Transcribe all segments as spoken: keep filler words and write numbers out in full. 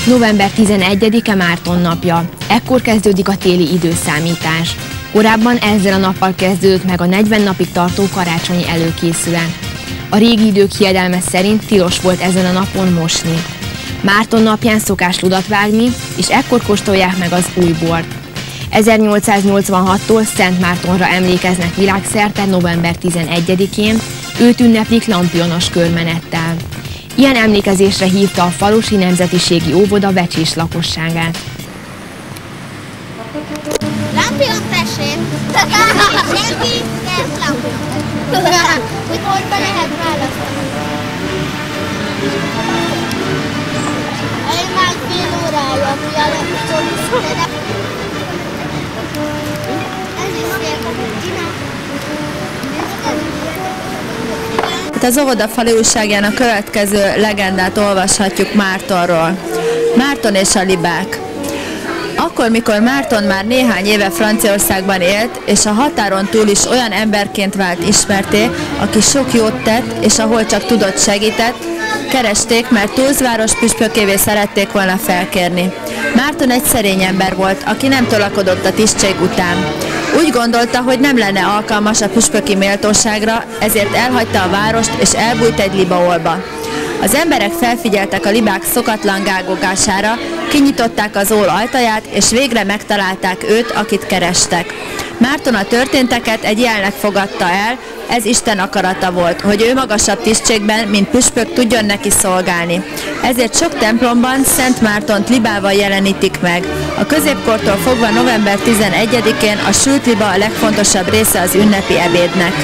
november tizenegyedike Márton napja. Ekkor kezdődik a téli időszámítás. Korábban ezzel a nappal kezdődött meg a negyven napig tartó karácsonyi előkészület. A régi idők hiedelme szerint tilos volt ezen a napon mosni. Márton napján szokás ludat vágni, és ekkor kóstolják meg az új bort. ezernyolcszáznyolcvanhattól Szent Mártonra emlékeznek világszerte november tizenegyedikén, őt ünneplik lampionos körmenettel. Ilyen emlékezésre hívta a falusi nemzetiségi óvoda Vecsés lakosságát. Lampion tessék! Senki? Nem, lampion. Hogy hogy be lehet választani? Én már fél órája, hogy a lampion. Ez is fél Itt az óvoda fali újságán a következő legendát olvashatjuk Mártonról. Márton és a libák. Akkor, mikor Márton már néhány éve Franciaországban élt, és a határon túl is olyan emberként vált ismertté, aki sok jót tett, és ahol csak tudott segített, keresték, mert Toulze-város püspökévé szerették volna felkérni. Márton egy szerény ember volt, aki nem tolakodott a tisztség után. Úgy gondolta, hogy nem lenne alkalmas a püspöki méltóságra, ezért elhagyta a várost és elbújt egy libaolba. Az emberek felfigyeltek a libák szokatlan gágogására, kinyitották az ól ajtaját, és végre megtalálták őt, akit kerestek. Márton a történteket egy jelnek fogadta el, ez Isten akarata volt, hogy ő magasabb tisztségben, mint püspök tudjon neki szolgálni. Ezért sok templomban Szent Mártont libával jelenítik meg. A középkortól fogva november tizenegyedikén a sült liba a legfontosabb része az ünnepi ebédnek.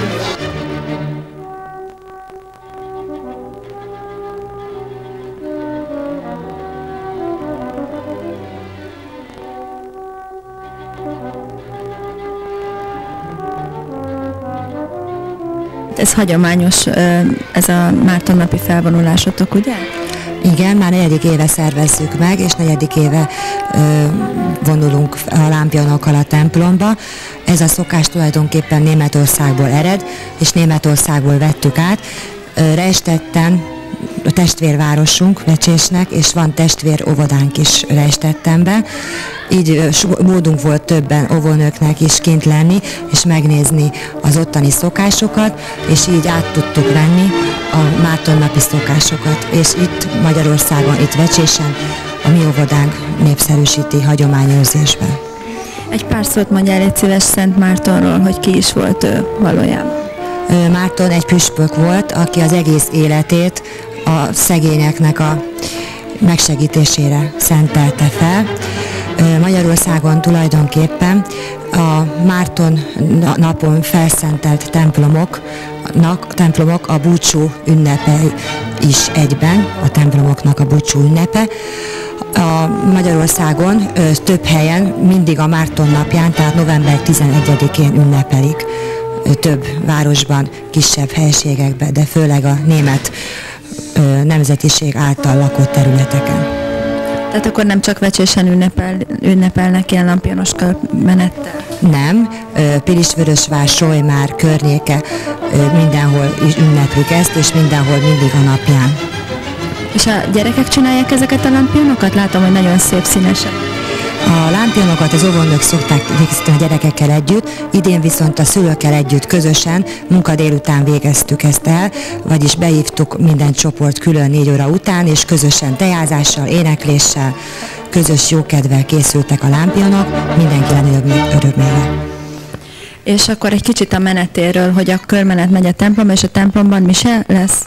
Ez hagyományos, ez a Márton napi felvonulásotok, ugye? Igen, már negyedik éve szervezzük meg, és negyedik éve ö, vonulunk a lámpionokkal a templomba. Ez a szokás tulajdonképpen Németországból ered, és Németországból vettük át. Rejstetten a testvérvárosunk, Vecsésnek, és van testvér óvodánk is Rejstettenben. Így módunk volt többen óvónőknek is kint lenni, és megnézni az ottani szokásokat, és így át tudtuk venni a Márton napi szokásokat. És itt Magyarországon, itt Vecsésen a mi óvodánk népszerűsíti hagyományőrzésben. Egy pár szót mondjál, légy szíves Szent Mártonról, hogy ki is volt ő valójában. Márton egy püspök volt, aki az egész életét a szegényeknek a megsegítésére szentelte fel. Magyarországon tulajdonképpen a Márton napon felszentelt templomoknak, templomok a búcsú ünnepe is egyben, a templomoknak a búcsú ünnepe. A Magyarországon ö, több helyen mindig a Márton napján, tehát november tizenegyedikén ünnepelik, ö, több városban, kisebb helységekben, de főleg a német ö, nemzetiség által lakott területeken. Tehát akkor nem csak Vecsésen ünnepel, ünnepelnek ilyen lampionos menettel? Nem, Pilisvörösvár, Solymár környéke mindenhol is ünneplik ezt, és mindenhol mindig a napján. És a gyerekek csinálják ezeket a lampionokat? Látom, hogy nagyon szép színesen. A lámpionokat az óvónők szokták végezteni a gyerekekkel együtt, idén viszont a szülőkkel együtt közösen munka délután végeztük ezt el, vagyis behívtuk minden csoport külön négy óra után, és közösen tejázással, énekléssel, közös jókedvel készültek a lámpionok, mindenki legnagyobb örömére. És akkor egy kicsit a menetéről, hogy a körmenet megy a templomba, és a templomban mise lesz?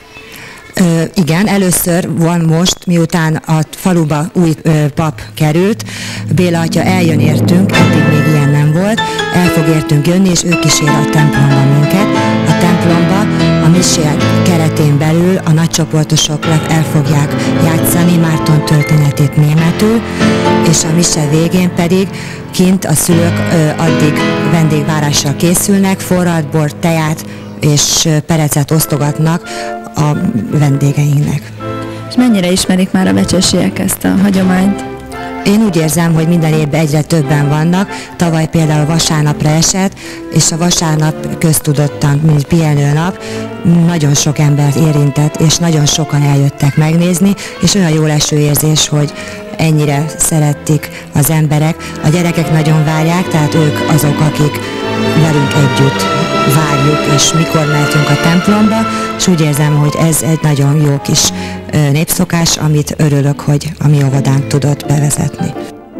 Ö, igen, először van most, miután a faluba új ö, pap került, Béla atya eljön értünk, eddig még ilyen nem volt, el fog értünk jönni, és ő kísér a templomba minket. A templomba a misé keretén belül a nagycsoportosok el fogják játszani Márton történetét németül, és a mise végén pedig kint a szülők ö, addig vendégvárással készülnek, forralt bort, teját és perecet osztogatnak a vendégeinknek. És mennyire ismerik már a vecsésiek ezt a hagyományt? Én úgy érzem, hogy minden évben egyre többen vannak. Tavaly például vasárnapra esett, és a vasárnap köztudottan, mint pihenőnap, nagyon sok embert érintett, és nagyon sokan eljöttek megnézni, és olyan jó leső érzés, hogy ennyire szerették az emberek. A gyerekek nagyon várják, tehát ők azok, akik velünk együtt várjuk, és mikor mehetünk a templomba, és úgy érzem, hogy ez egy nagyon jó kis népszokás, amit örülök, hogy a mi óvodánk tudott bevezetni.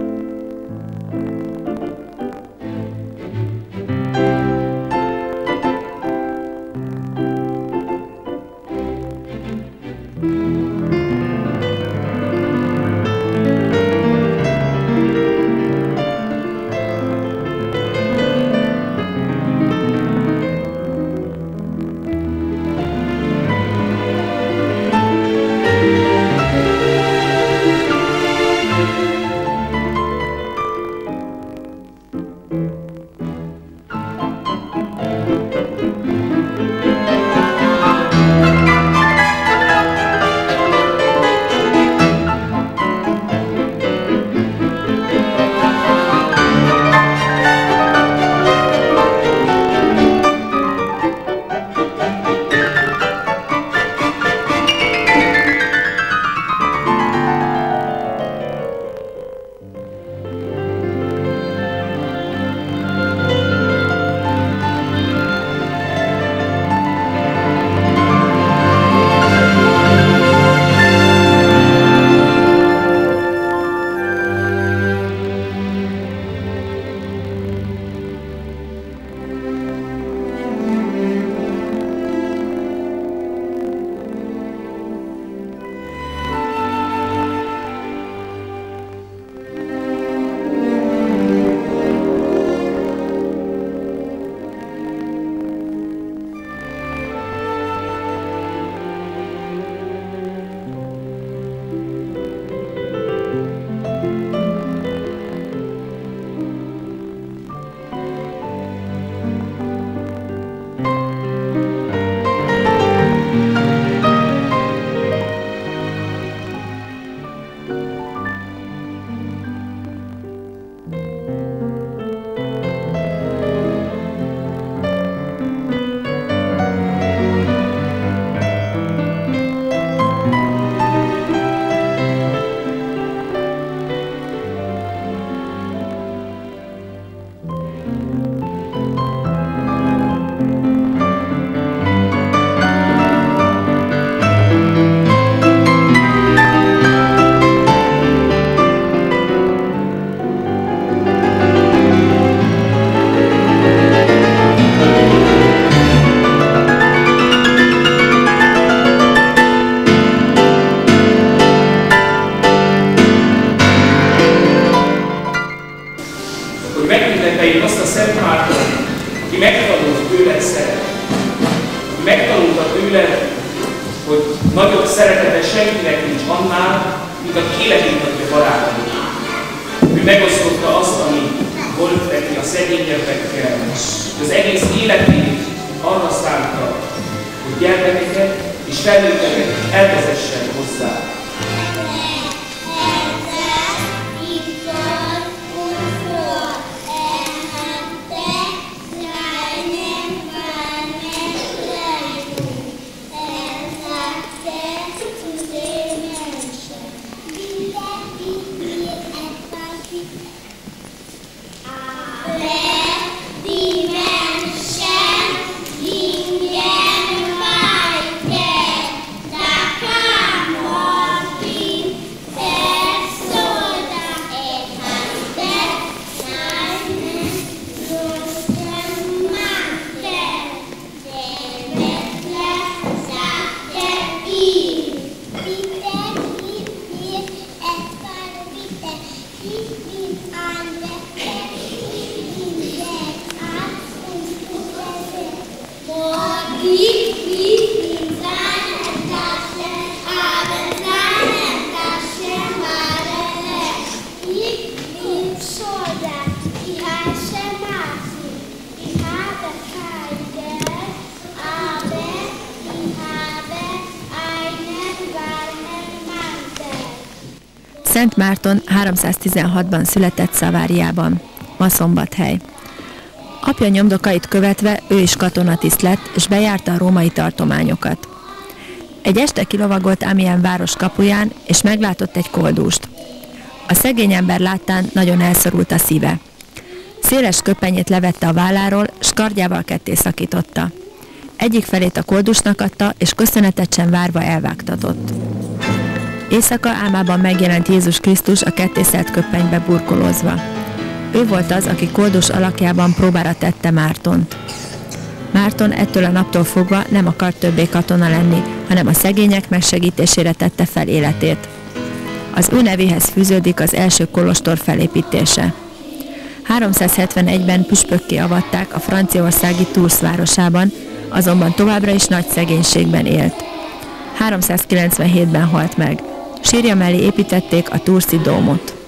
Megünnepeljük azt a Szent Márton, aki megtanult tőled szeretni. Aki megtanulta tőled, hogy nagyobb szeretete senkinek nincs annál, mint a életét adja barátunk. Ő megosztotta azt, ami volt neki a szegényebbekkel, és az egész életét arra szánta, hogy gyermekeket és felnőtteket elvezessen hozzá. Dimension, ingen, da kan vara Szent Márton háromszáztizenhatban született Szaváriában, ma Szombathely. Apja nyomdokait követve ő is katonatiszt lett, és bejárta a római tartományokat. Egy este kilovagolt Amiens város kapuján, és meglátott egy koldust. A szegény ember láttán nagyon elszorult a szíve. Széles köpenyét levette a válláról, s kardjával ketté szakította. Egyik felét a koldusnak adta, és köszönetet sem várva elvágtatott. Éjszaka álmában megjelent Jézus Krisztus a kettészelt köpenybe burkolózva. Ő volt az, aki koldus alakjában próbára tette Mártont. Márton ettől a naptól fogva nem akart többé katona lenni, hanem a szegények megsegítésére tette fel életét. Az ő nevéhez fűződik az első kolostor felépítése. háromszázhetvenegyben püspökké avatták a franciaországi Tours városában, azonban továbbra is nagy szegénységben élt. háromszázkilencvenhétben halt meg. Sírja mellé építették a toursi dómot.